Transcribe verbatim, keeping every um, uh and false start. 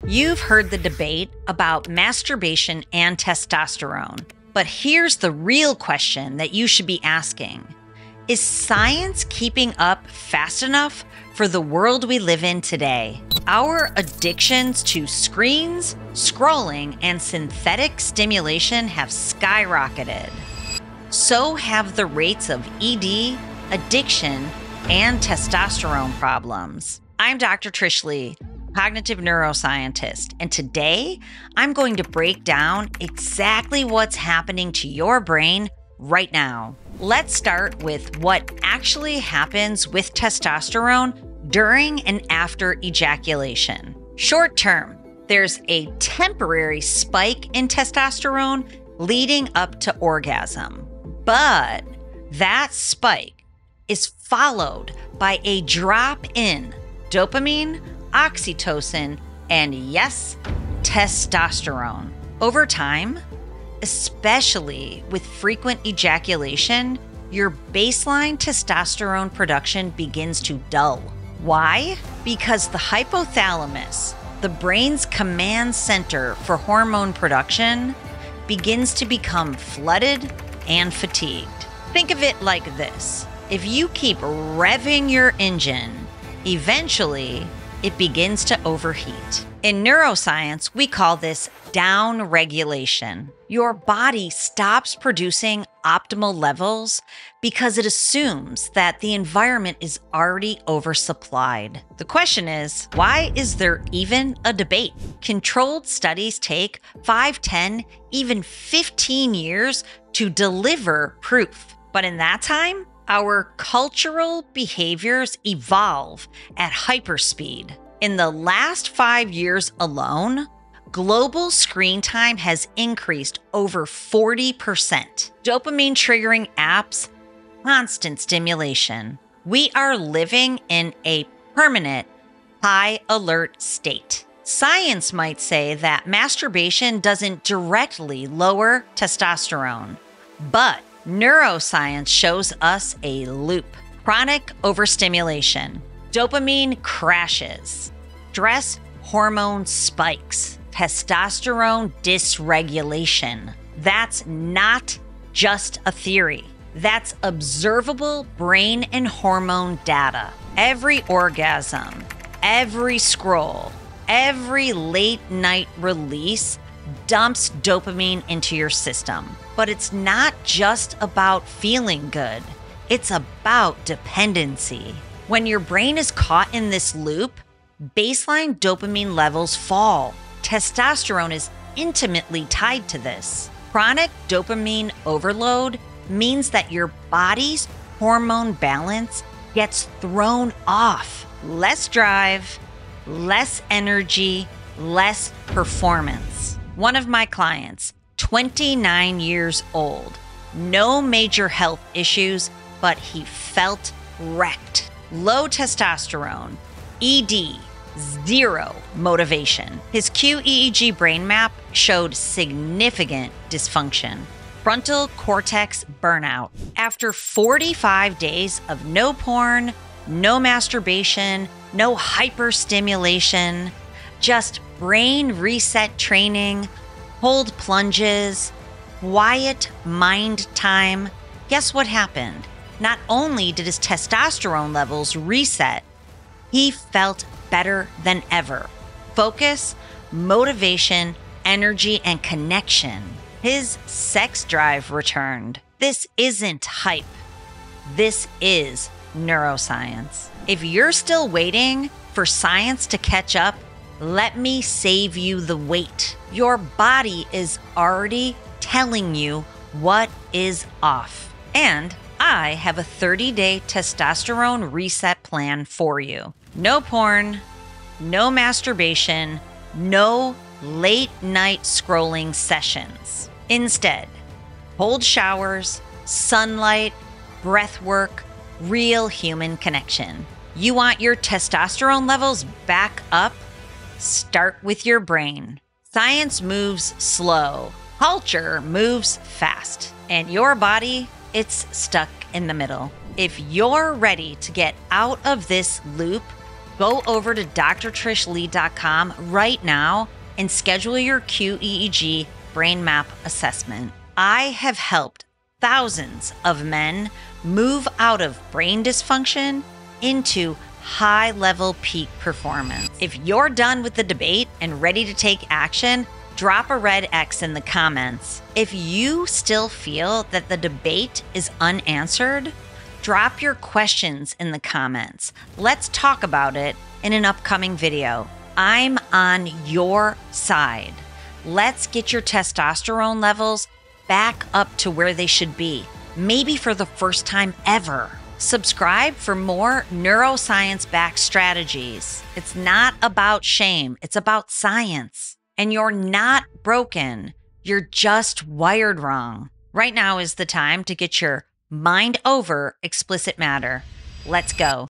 You've heard the debate about masturbation and testosterone, but here's the real question that you should be asking. Is science keeping up fast enough for the world we live in today? Our addictions to screens, scrolling, and synthetic stimulation have skyrocketed. So have the rates of E D, addiction, and testosterone problems. I'm Doctor Trish Leigh, cognitive neuroscientist, and today I'm going to break down exactly what's happening to your brain right now. Let's start with what actually happens with testosterone during and after ejaculation. Short term, there's a temporary spike in testosterone leading up to orgasm, but that spike is followed by a drop in dopamine, oxytocin, and yes, testosterone. Over time, especially with frequent ejaculation, your baseline testosterone production begins to dull. Why? Because the hypothalamus, the brain's command center for hormone production, begins to become flooded and fatigued. Think of it like this. If you keep revving your engine, eventually it begins to overheat. In neuroscience, we call this downregulation. Your body stops producing optimal levels because it assumes that the environment is already oversupplied. The question is, why is there even a debate? Controlled studies take five, ten, even fifteen years to deliver proof. But in that time, our cultural behaviors evolve at hyperspeed. In the last five years alone, global screen time has increased over forty percent. Dopamine triggering apps, constant stimulation. We are living in a permanent high alert state. Science might say that masturbation doesn't directly lower testosterone, but neuroscience shows us a loop. Chronic overstimulation. Dopamine crashes. Stress hormone spikes. Testosterone dysregulation. That's not just a theory. That's observable brain and hormone data. Every orgasm, every scroll, every late night release dumps dopamine into your system. But it's not just about feeling good. It's about dependency. When your brain is caught in this loop, baseline dopamine levels fall. Testosterone is intimately tied to this. Chronic dopamine overload means that your body's hormone balance gets thrown off. Less drive, less energy, less performance. One of my clients, twenty-nine years old, no major health issues, but he felt wrecked. Low testosterone, E D, zero motivation. His Q E E G brain map showed significant dysfunction. Frontal cortex burnout. After forty-five days of no porn, no masturbation, no hyperstimulation, just brain reset training, cold plunges, quiet mind time, guess what happened? Not only did his testosterone levels reset, he felt better than ever. Focus, motivation, energy, and connection. His sex drive returned. This isn't hype. This is neuroscience. If you're still waiting for science to catch up, let me save you the wait. Your body is already telling you what is off. And I have a thirty-day testosterone reset plan for you. No porn, no masturbation, no late night scrolling sessions. Instead, cold showers, sunlight, breath work, real human connection. You want your testosterone levels back up? Start with your brain. Science moves slow. Culture moves fast. And your body, it's stuck in the middle. If you're ready to get out of this loop, Go over to d r trish leigh dot com right now and schedule your Q E E G brain map assessment. I have helped thousands of men move out of brain dysfunction into high-level peak performance. If you're done with the debate and ready to take action, drop a red X in the comments. If you still feel that the debate is unanswered, drop your questions in the comments. Let's talk about it in an upcoming video. I'm on your side. Let's get your testosterone levels back up to where they should be, maybe for the first time ever. Subscribe for more neuroscience-backed strategies. It's not about shame, it's about science. And you're not broken, you're just wired wrong. Right now is the time to get your mind over explicit matter. Let's go.